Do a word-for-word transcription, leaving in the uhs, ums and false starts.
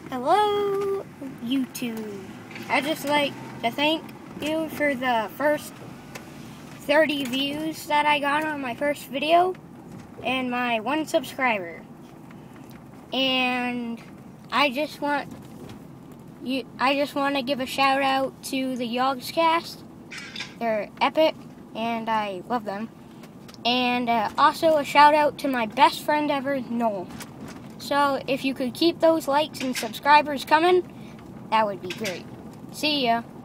Hello, YouTube. I'd just like to thank you for the first thirty views that I got on my first video and my one subscriber. And I just want you I just want to give a shout out to the Yogscast. They're epic and I love them. And uh, also a shout out to my best friend ever, Noel. So if you could keep those likes and subscribers coming, that would be great. See ya.